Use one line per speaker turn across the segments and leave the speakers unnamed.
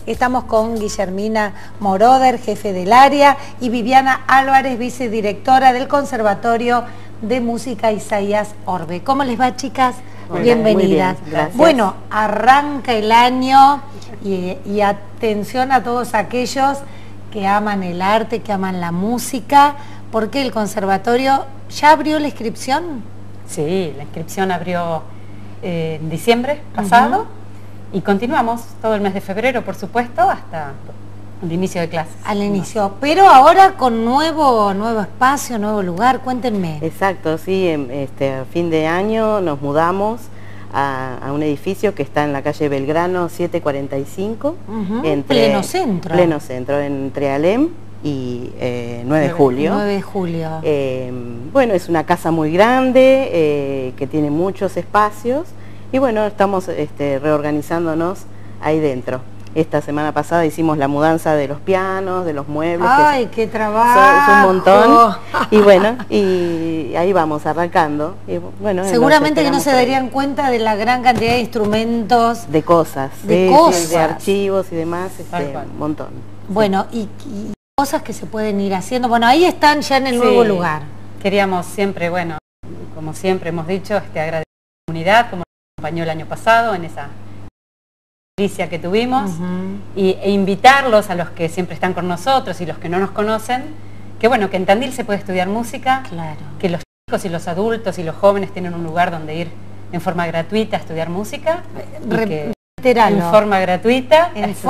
Estamos con Guillermina Moroder, jefe del área, y Viviana Álvarez, vicedirectora del Conservatorio de Música Isaías Orbe. ¿Cómo les va, chicas?
Hola,
bienvenidas.
Muy bien, gracias.
Bueno, arranca el año y atención a todos aquellos que aman el arte, que aman la música, porque el conservatorio ya abrió la inscripción.
Sí, la inscripción abrió en diciembre pasado y continuamos todo el mes de febrero, por supuesto, hasta el inicio de clases.
Al inicio, pero ahora con nuevo espacio, nuevo lugar, cuéntenme.
Exacto, sí, a fin de año nos mudamos a un edificio que está en la calle Belgrano 745,
pleno centro.
Pleno centro, entre Alem y 9 de julio.
9 de julio.
Bueno, es una casa muy grande, que tiene muchos espacios, y bueno, estamos reorganizándonos ahí dentro. Esta semana pasada hicimos la mudanza de los pianos, de los muebles.
¡Ay, qué trabajo!
Es un montón. Y bueno, y ahí vamos arrancando. Y bueno,
seguramente que no se darían cuenta de la gran cantidad de instrumentos.
De cosas. De archivos y demás, un montón.
Bueno, y cosas que se pueden ir haciendo. Bueno, ahí están ya en el nuevo lugar.
Queríamos siempre, bueno, como siempre hemos dicho, agradecer a la comunidad, como nos acompañó el año pasado en esa que tuvimos, e invitarlos a los que siempre están con nosotros y los que no nos conocen, que bueno, que en Tandil se puede estudiar música, que los chicos y los adultos y los jóvenes tienen un lugar donde ir en forma gratuita a estudiar música, en forma gratuita,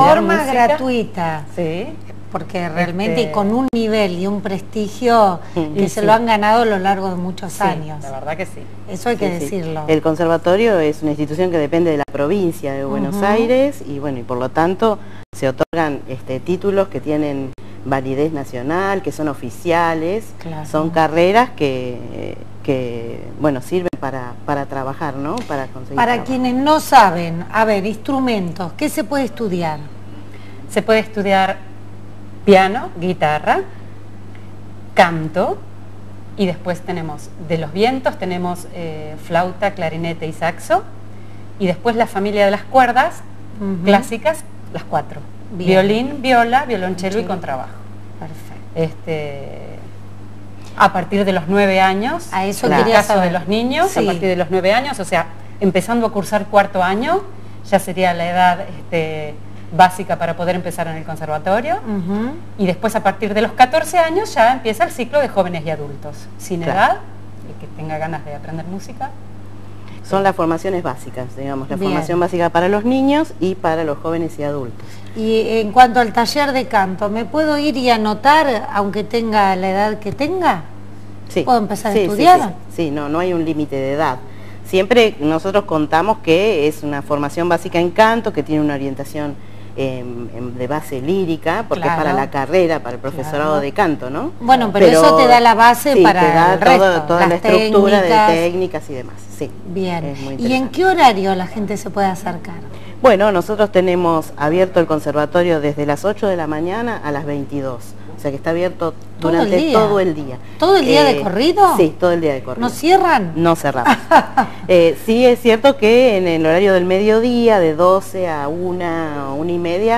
sí,
porque realmente y con un nivel y un prestigio que se lo han ganado a lo largo de muchos años.
La verdad que sí.
Eso hay que decirlo.
El conservatorio es una institución que depende de la provincia de Buenos Aires y bueno, y por lo tanto se otorgan títulos que tienen validez nacional, que son oficiales, son carreras que bueno, sirven para trabajar, ¿no? Para conseguir trabajo.
Quienes no saben, a ver, instrumentos, ¿qué se puede estudiar?
Se puede estudiar piano, guitarra, canto, y después tenemos de los vientos, tenemos flauta, clarinete y saxo, y después la familia de las cuerdas clásicas, las 4. Bien. Violín, viola, violonchelo y contrabajo.
Perfecto.
A partir de los 9 años,
a eso
en el caso
saber.
de los niños, a partir de los 9 años, o sea, empezando a cursar cuarto año, ya sería la edad básica para poder empezar en el conservatorio, y después a partir de los 14 años ya empieza el ciclo de jóvenes y adultos, sin edad, y que tenga ganas de aprender música.
Son las formaciones básicas, digamos, la formación básica para los niños y para los jóvenes y adultos.
Y en cuanto al taller de canto, ¿me puedo ir y anotar aunque tenga la edad que tenga?
Sí.
¿Puedo empezar a estudiar?
Sí, no hay un límite de edad. Siempre nosotros contamos que es una formación básica en canto, que tiene una orientación de base lírica, porque es para la carrera, para el profesorado de canto, ¿no?
Bueno, pero eso te da la base para
te da
el resto,
toda la estructura de técnicas y demás, sí.
Bien, ¿y en qué horario la gente se puede acercar?
Bueno, nosotros tenemos abierto el conservatorio desde las 8 de la mañana a las 22, o sea que está abierto durante todo el día.
¿Todo el día de corrido?
Sí, todo el día de corrido.
¿No cierran?
No cerramos. Sí es cierto que en el horario del mediodía, de 12 a 1:30,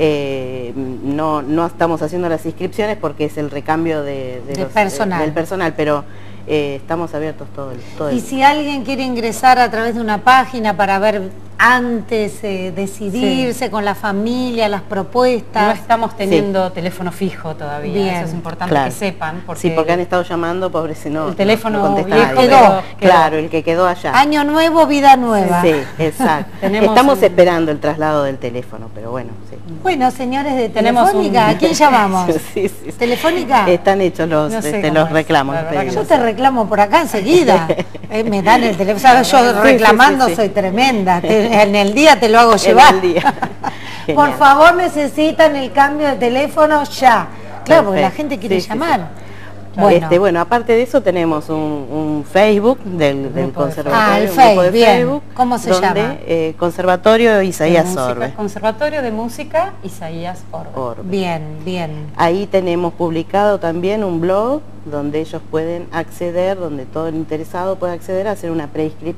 no estamos haciendo las inscripciones porque es el recambio del personal, pero estamos abiertos todo el día.
Y si alguien quiere ingresar a través de una página para ver antes, decidirse con la familia, las propuestas.
No estamos teniendo teléfono fijo todavía.
Bien.
Eso es importante que sepan. Porque
porque han estado llamando, pobres,
el teléfono
contesta
viejo
quedó. Claro, el que quedó allá.
Año nuevo, vida nueva.
Sí, exacto. Estamos esperando el traslado del teléfono, pero bueno, sí.
Bueno, señores de Telefónica, ¿a quién llamamos?
Sí.
¿Telefónica?
Están hechos los reclamos.
Yo te reclamo por acá enseguida. Me dan el teléfono. ¿Sabes? Yo reclamando soy tremenda. En el día te lo hago llevar.
En el día.
Por favor, necesitan el cambio de teléfono ya. Claro, porque la gente quiere llamar.
Bueno, aparte de eso tenemos un Facebook del conservatorio,
el
un grupo de
bien.
Facebook.
¿Cómo se llama?
Conservatorio Isaías Orbe.
Conservatorio de Música Isaías Orbe.
Bien.
Ahí tenemos publicado también un blog donde ellos pueden acceder, donde todo el interesado puede acceder a hacer una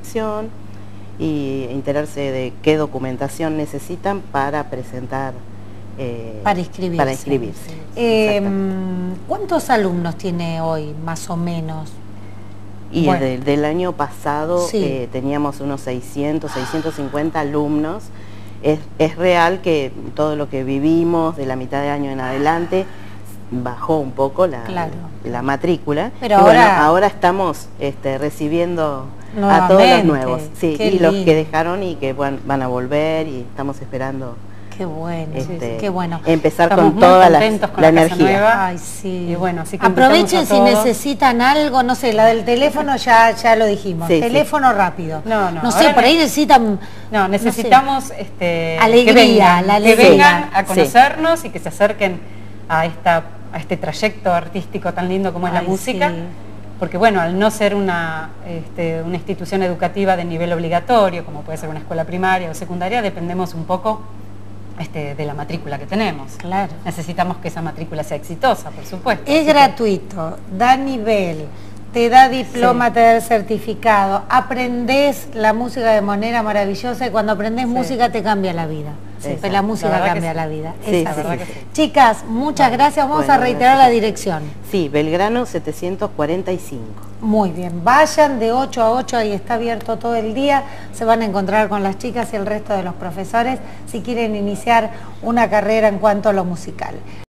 preinscripción y enterarse de qué documentación necesitan para presentar
para inscribirse.
Para inscribirse.
¿Cuántos alumnos tiene hoy, más o menos?
Y bueno, del año pasado sí, teníamos unos 600, 650 alumnos. Es real que todo lo que vivimos de la mitad de año en adelante bajó un poco la matrícula.
Pero
ahora estamos recibiendo a todos los nuevos. Sí, y los que dejaron y que van a volver, y estamos esperando.
Qué bueno, qué bueno.
Empezar
Estamos
con toda la energía.
Nueva.
Ay, sí.
Y bueno, así que
aprovechen si necesitan algo, no sé, la del teléfono ya lo dijimos.
Sí,
teléfono rápido.
No
sé, por ahí necesitan...
No, necesitamos
alegría,
que vengan a conocernos y que se acerquen a este trayecto artístico tan lindo como es la música. Sí. Porque bueno, al no ser una institución educativa de nivel obligatorio, como puede ser una escuela primaria o secundaria, dependemos un poco de la matrícula que tenemos.
Claro.
Necesitamos que esa matrícula sea exitosa, por supuesto.
Es gratuito, da nivel, te da diploma, te da el certificado, aprendés la música de manera maravillosa, y cuando aprendés música te cambia la vida. Pues la música cambia la vida. Chicas, muchas gracias. Vamos a reiterar la dirección.
Sí, Belgrano 745.
Muy bien, vayan de 8 a 8, ahí está abierto todo el día, se van a encontrar con las chicas y el resto de los profesores si quieren iniciar una carrera en cuanto a lo musical.